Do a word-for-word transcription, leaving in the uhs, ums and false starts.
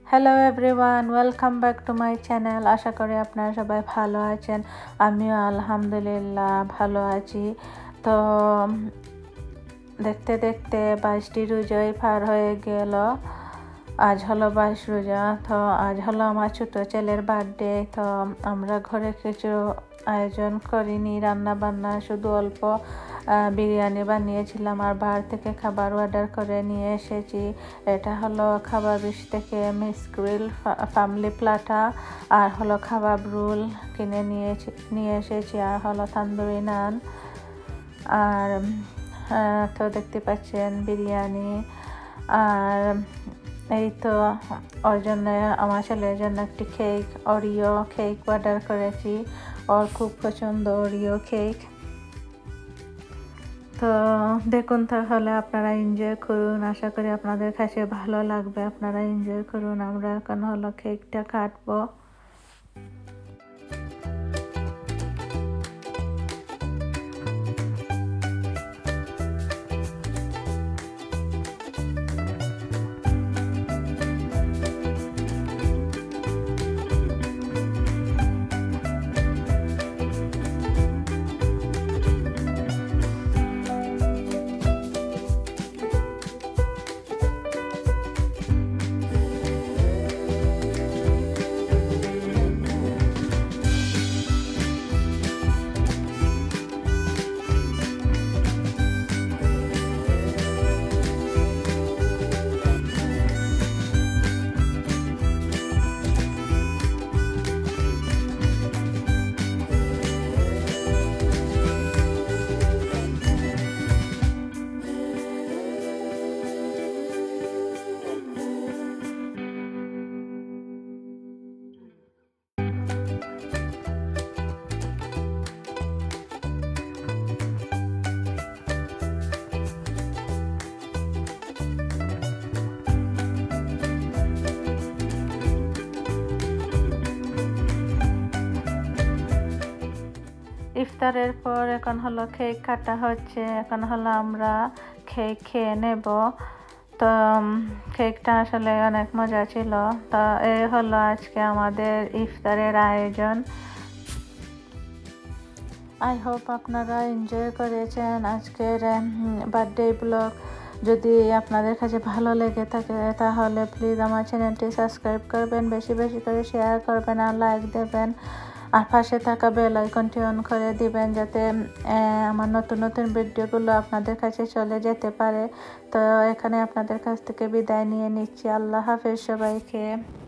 Hello everyone, welcome back to my channel. আশা করি আপনারা সবাই ভালো আছেন। আমিও আলহামদুলিল্লাহ ভালো আছি। তো দেখতে দেখতে বাইশটি রোজাই পার হয়ে গেল। আজ হলো বাইশ রোজা। তো আজ হলো আমার ছোটো ছেলের বার্থডে। তো আমরা ঘরে কিছু আয়োজন করিনি, রান্না বান্না শুধু অল্প বিরিয়ানি বানিয়েছিলাম আর বাইরে থেকে খাবার অর্ডার করে নিয়ে এসেছি। এটা হলো খাবার বিশ থেকে মিক্স গ্রিল ফ্যামিলি প্লাটা, আর হলো খাবার রোল কিনে নিয়ে নিয়ে এসেছি, আর হলো তান্দুরি নান। আর তো দেখতে পাচ্ছেন বিরিয়ানি। আর এই তো ওর জন্য, আমার ছেলের জন্য একটি কেক, অরিও কেক অর্ডার করেছি। ওর খুব পছন্দ অরিও কেক। তো দেখুন, তাহলে আপনারা এনজয় করুন। আশা করি আপনাদের কাছে ভালো লাগবে। আপনারা এনজয় করুন। আমরা এখন হলো কেকটা কাটবো। ইফতারের পর এখন হলো কেক কাটা হচ্ছে। এখন হলো আমরা কেক খেয়ে নেব। তো কেকটা আসলে অনেক মজা ছিল। তো এই হলো আজকে আমাদের ইফতারের আয়োজন। আই হোপ আপনারা এনজয় করেছেন আজকের বার্থডে ব্লগ। যদি আপনাদের কাছে ভালো লেগে থাকে তাহলে প্লিজ আমার চ্যানেলটি সাবস্ক্রাইব করবেন, বেশি বেশি করে শেয়ার করবেন আর লাইক দেবেন, আর পাশে থাকা বেল আইকনটি অন করে দিবেন যাতে আমার নতুন নতুন ভিডিওগুলো আপনাদের কাছে চলে যেতে পারে। তো এখানে আপনাদের কাছ থেকে বিদায় নিয়ে নিচ্ছি। আল্লাহ হাফেজ সবাইকে।